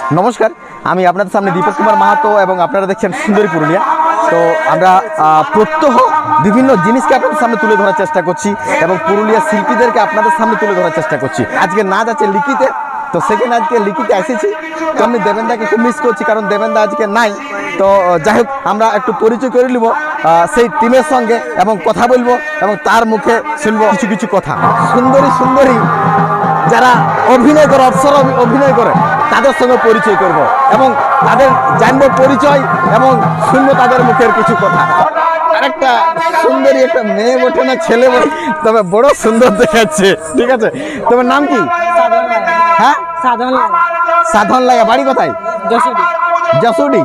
নমস্কার, আমি আপনাদের সামনে দীপক কুমার মাহাতো এবং আপনারা দেখছেন সুন্দরী পুরুলিয়া। তো আমরা প্রত্যহ বিভিন্ন জিনিসকে আপনাদের সামনে তুলে ধরার চেষ্টা করছি এবং পুরুলিয়া শিল্পীদেরকে আপনাদের সামনে তুলে ধরার চেষ্টা করছি। আজকে নাচ আছে লিখিতে, তো সেখানে আজকে লিখিতে এসেছি। তো আমি দেবেনদাকে খুব মিস করছি, কারণ দেবেনদা আজকে নাই। তো যাই হোক, আমরা একটু পরিচয় করে নিব সেই টিমের সঙ্গে এবং কথা বলবো এবং তার মুখে শুনবো কিছু কিছু কথা। সুন্দরী সুন্দরী যারা অভিনয় করে, অবসর অভিনয় করে, তাদের সঙ্গে পরিচয় করব এবং তাদের জানবো পরিচয় এবং শুনবো তাদের মুখের কিছু কথা। আরেকটা সুন্দরী একটা মেয়ে বটে না ছেলে বটে, তবে বড় সুন্দর দেখাচ্ছে। ঠিক আছে, তোমার নাম কি? হ্যাঁ, সাধন লাগা। বাড়ি কোথায়? যশোডি।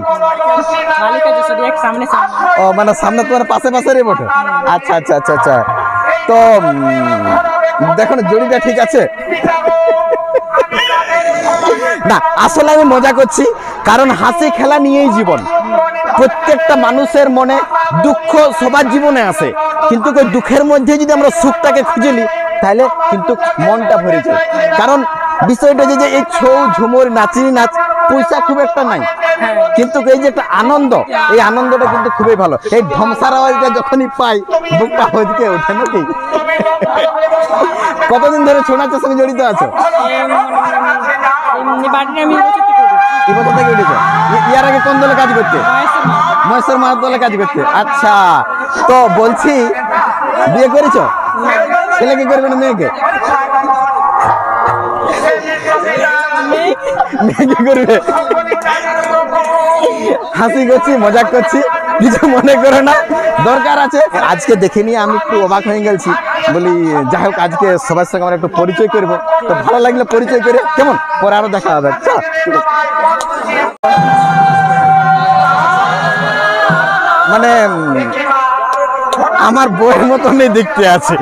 ও মানে সামনে তোমার পাশে পাশেরই বটে। আচ্ছা আচ্ছা আচ্ছা আচ্ছা। তো দেখো না, জড়িটা ঠিক আছে না? আসলে আমি মজা করছি, কারণ হাসি খেলা নিয়েই জীবন। প্রত্যেকটা মানুষের মনে দুঃখ সবার জীবনে আসে, কিন্তু ওই দুঃখের মধ্যে যদি আমরা সুখটাকে খুঁজে নিই তাহলে কিন্তু মনটা ভরে যায়। কারণ বিষয়টা যে এই ছৌ ঝুমুর নাচিনি নাচ পয়সা খুব একটা নাই, কিন্তু এই যে একটা আনন্দ, এই আনন্দটা কিন্তু খুবই ভালো। এই ধ্বংসার আওয়াজটা যখনই পাই বুকটা হদিকে ওঠে নাকি। কতদিন ধরে ছৌ নাচের সঙ্গে জড়িত আছো? ইয়ার আগে কোন দলে কাজ করতে? মহেশ্বর মাহাতো দলে কাজ করতে। আচ্ছা, তো বলছি বিয়ে করেছ? ছেলেকে করবে না মেয়েকে? মেয়েকে করবে। হাসি করছি, মজাক করছি, কিছু মনে করো না, দরকার আছে। আজকে দেখে নিয়ে আমি একটু অবাক হয়ে গেছি। বলি যাই হোক, আজকে সবার সঙ্গে আমরা একটু পরিচয় করবো। তো ভালো লাগলে পরিচয় করে কেমন, পরে আরো দেখা হবে। মানে আমার বইয়ের মতনই দেখতে আছে।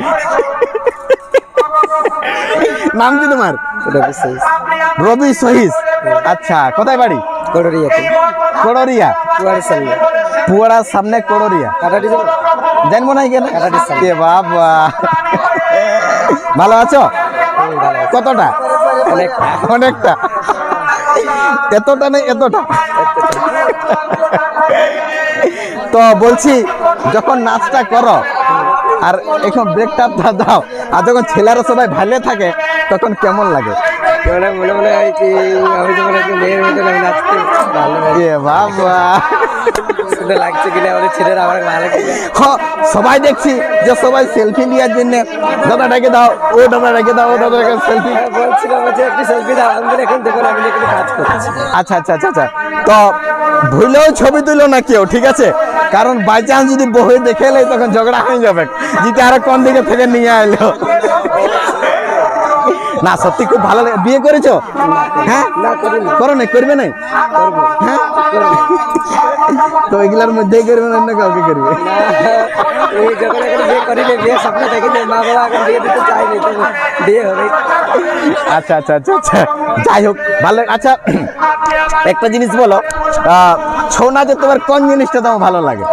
নাম কি তোমার? রবি সহিস। আচ্ছা, কোথায় বাড়ি? কোড়রিয়া। পুয়াড়ার সামনে কোড়রিয়া। জানবো না কেন? বাবা, ভালো আছো? কতটা? অনেকটা। এতটা নেই, এতটা। তো বলছি, যখন নাচটা করো আর এখন ব্রেকটা দাও, আর যখন ছেলেরা সবাই ভালো থাকে তখন কেমন লাগে? মনে মনে হয় কি আমি যখন একটু মেয়ের মতো নাচতে ভালো লাগে। বাবা, সুন্দর লাগছে কিনা আমাদের ছেলেরা আমার ভালো লাগে। সবাই দেখছি যে সবাই সেলফি নেওয়ার জন্য দাদাটাকে দাও, ও দাদাটাকে দাও, ও দাদাটাকে সেলফি বলছিলাম যে একটু সেলফি দাও। আমি এখন দেখুন আমি এখানে কাজ করছি। আচ্ছা আচ্ছা আচ্ছা আচ্ছা। তো ভুলেও ছবি তুলো না কেউ, ঠিক আছে? কারণ বাই চান্স যদি বই দেখে এলে তখন ঝগড়া হয়ে যাবে, যেটা আরো কোন দিকে থেকে নিয়ে এলো। না, সত্যি খুব ভালো লাগে। বিয়ে করেছো? হ্যাঁ, করো নাই? করবে নাই? হ্যাঁ, তো এগুলার মধ্যেই করবে না, অন্য কাউকে করবে? আচ্ছা আচ্ছা আচ্ছা আচ্ছা, যাই হোক ভালো। আচ্ছা, একটা জিনিস বলো, ছৌ নাচে তোমার কোন জিনিসটা তোমার ভালো লাগে?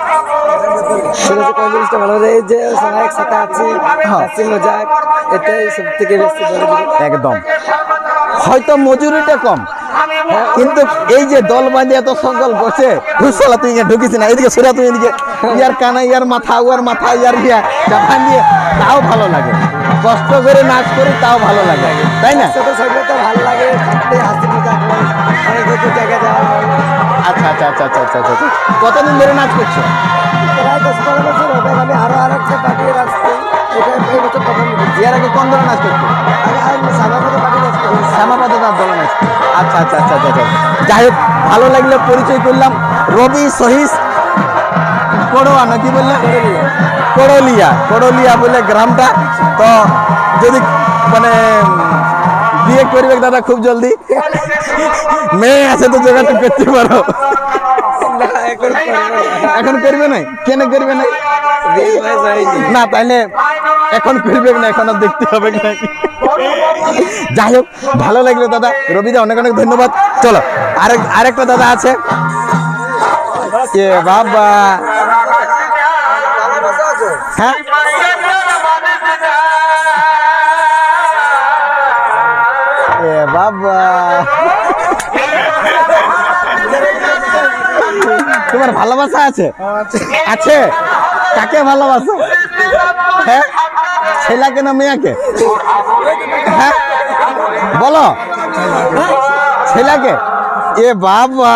কোন জিনিসটা ভালো লাগে? এই যে সবাই একসাথে আছি, হাসি মজাক, এটাই সব থেকে বেশি ভালো লাগে। একদম। হয়তো মজুরিটা কম, কিন্তু এই যে দল বাঁধে এত সকল বসে, হুসলা তুই ঢুকিস না, এদিকে সোরা তুই এদিকে, ইয়ার কানা ইয়ার মাথা, ওয়ার মাথা ইয়ার ইয়া জাপান দিয়ে, তাও ভালো লাগে। কষ্ট করে নাচ করি তাও ভালো লাগে, তাই না? তো ভালো লাগে, হাসি মজাক অনেক জায়গায় যাওয়া। আচ্ছা আচ্ছা আচ্ছা আচ্ছা আচ্ছা আচ্ছা। কতদিন ধরে নাচ করছো? প্রায় 10-12 বছর হবে। আমি আরো আরেকটা পার্টির আসছি, এটা এই বছর প্রথম। এর আগে কোন ধরনের নাচ করছো? শ্যামাপদ দলে নাচ। আচ্ছা আচ্ছা আচ্ছা আচ্ছা। যাই হোক, ভালো লাগলে পরিচয় করলাম। রবি সহিস কোড়োয়া নাকি বললে? কোড়লিয়া। কোড়লিয়া বলে গ্রামটা। তো যদি মানে বিয়ে করবে দাদা খুব জলদি, মেয়ে আছে তো যোগাযোগ করতে পারো। এখন করবে নাই? কেন করবে নাই? না, তাইলে এখন করবে না, এখন আর দেখতে হবে না। যাই হোক, ভালো লাগলো দাদা। রবিদা অনেক অনেক ধন্যবাদ। চলো, আরেকটা দাদা আছে। বাবা, হ্যাঁ, বাবা তোমার ভালোবাসা আছে? আছে। কাকে ভালোবাসো? হ্যাঁ, ছেলেকে না মেয়েকে? হ্যাঁ বলো, ছেলেকে। এ বাবা,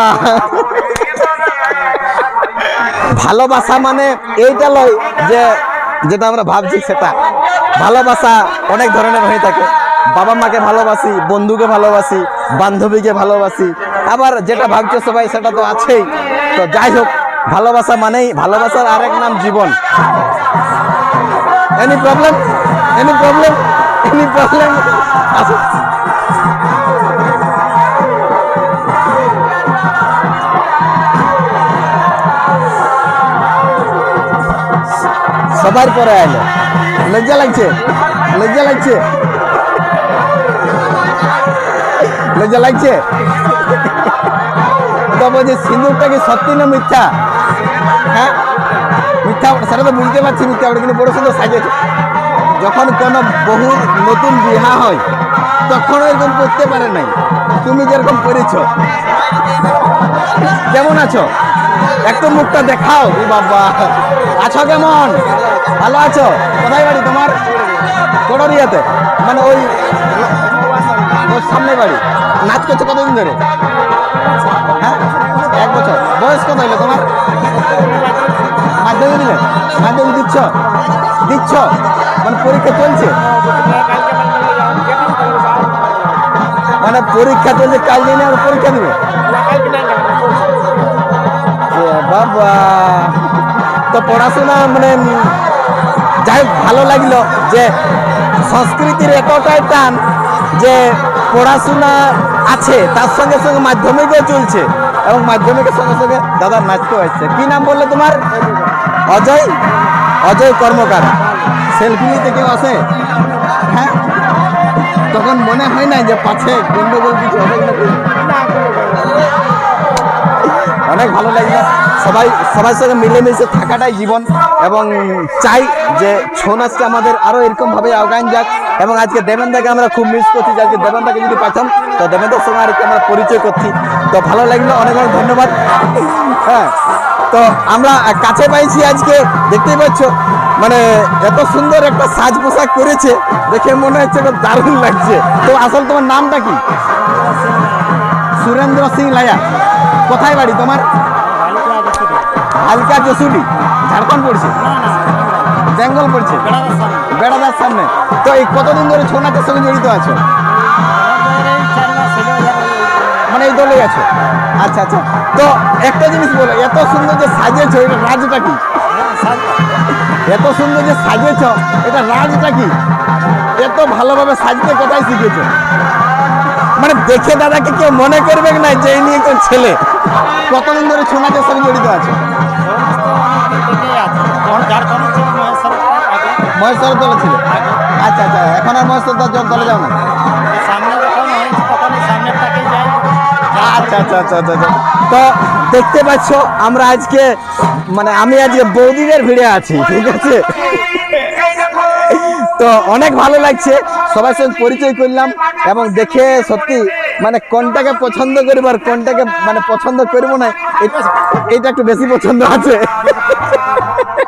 ভালোবাসা মানে এইটা লয় যে যেটা আমরা ভাবছি সেটা। ভালোবাসা অনেক ধরনের হয়ে থাকে। বাবা মাকে ভালোবাসি, বন্ধুকে ভালোবাসি, বান্ধবীকে ভালোবাসি, আবার যেটা ভাবছো সবাই সেটা তো আছেই। তো যাই হোক, ভালোবাসা মানেই, ভালোবাসার আরেক নাম জীবন। Any problem? Any problem? Any problem? আসো। সবার পরে আইলো, লজ্জা লাগছে? লজ্জা লাগছে? লজ্জা লাগছে? তো বলছি সিঁদুরটা কি সত্যি না মিথ্যা? হ্যাঁ মিথ্যা, সেটা তো বুঝতে পারছি মিথ্যা, কিন্তু বড় সুন্দর সাজেছে। যখন কোনো বহুর নতুন বিবাহ হয় তখন এরকম করতে পারে নাই, তুমি যেরকম করেছো। কেমন আছো? একটু মুখটা দেখাও। ই বাবা, আছো কেমন? ভালো আছো? কোথায় বাড়ি তোমার? কোডরিয়াতে, মানে ওই সামনে বাড়ি। নাচ করছো কতদিন ধরে? হ্যাঁ 1 বছর। বয়স কত হইলো তোমার? মাধ্যমিক দিলে? মাধ্যমিক দিচ্ছ? দিচ্ছ মানে পরীক্ষা চলছে? মানে পরীক্ষা চলছে, কাল দিনে আর পরীক্ষা দিবে? বাবা, তো পড়াশোনা মানে যাই হোক, ভালো লাগলো যে সংস্কৃতির এতটাই টান যে পড়াশোনা আছে, তার সঙ্গে সঙ্গে মাধ্যমিকও চলছে, এবং মাধ্যমিকের সঙ্গে সঙ্গে দাদা নাচতেও আসছে। কি নাম বললে তোমার? অজয়? অজয় কর্মকার। সেলফি নিতে কেউ আসে? হ্যাঁ, তখন মনে হয় না যে পাছে গন্ডগোল কিছু হবে কিনা? অনেক ভালো লাগলো। সবার সঙ্গে মিলেমিশে থাকাটাই জীবন, এবং চাই যে ছৌ নাচটা আমাদের আরো এরকম ভাবে আগান যাক। এবং আজকে দেবেন্দাকে আমরা খুব মিস করছি, যে আজকে দেবেন্দাকে যদি পাইতাম তো দেবেন্দার সঙ্গে আর কি আমরা পরিচয় করছি। তো ভালো লাগলো, অনেক অনেক ধন্যবাদ। হ্যাঁ, তো আমরা কাছে পাইছি আজকে, দেখতেই পাচ্ছ মানে এত সুন্দর একটা সাজ পোশাক করেছে, দেখে মনে হচ্ছে দারুণ লাগছে। তো আসলে তোমার নামটা কি? সুরেন্দ্র সিং লায়া। কোথায় বাড়ি তোমার? হালকা জসুলি, ঝাড়খণ্ড পড়ছে? বেঙ্গল পড়ছে? বেড়াদার সামনে। তো এই কতদিন ধরে ছৌ নাচের সঙ্গে জড়িত আছো? মানে এই দলে আছো? আচ্ছা আচ্ছা। তো একটা জিনিস বলো, এত সুন্দর যে সাজিয়েছো, এটা রাজটা কি? এত সুন্দর যে সাজিয়েছো, এটা রাজটা কি? এত ভালোভাবে সাজতে কোথায় শিখেছো? মানে দেখে দাদাকে কেউ মনে করবে না যে এই নিয়ে কোন ছেলে। কতদিন ধরে ছৌ নাচের সঙ্গে জড়িত আছে? মহেশ্বর দলে ছিল? আচ্ছা আচ্ছা, এখন আর মহেশ্বর দলে যাও না? আচ্ছা আচ্ছা আচ্ছা আচ্ছা। তো দেখতে পাচ্ছ আমরা আজকে মানে আমি আজকে বৌদিদের ভিড়ে আছি, ঠিক আছে? তো অনেক ভালো লাগছে, সবার সঙ্গে পরিচয় করলাম, এবং দেখে সত্যি মানে কোনটাকে পছন্দ করবো আর কোনটাকে মানে পছন্দ করবো না, এটা একটু বেশি পছন্দ আছে।